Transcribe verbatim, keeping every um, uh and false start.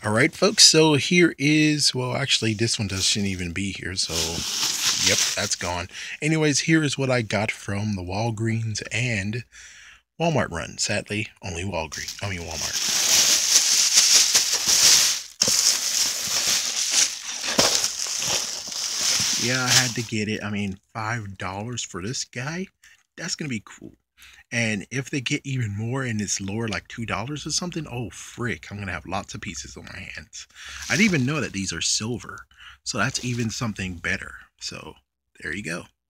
All right, folks. So here is, well, actually, this one doesn't even be here. So, yep, that's gone. Anyways, here is what I got from the Walgreens and Walmart run. Sadly, only Walgreens. I mean, Walmart. Yeah, I had to get it. I mean, five dollars for this guy. That's gonna be cool. And if they get even more and it's lower, like two dollars or something, oh frick, I'm gonna have lots of pieces on my hands. I didn't even know that these are silver, so that's even something better. So there you go.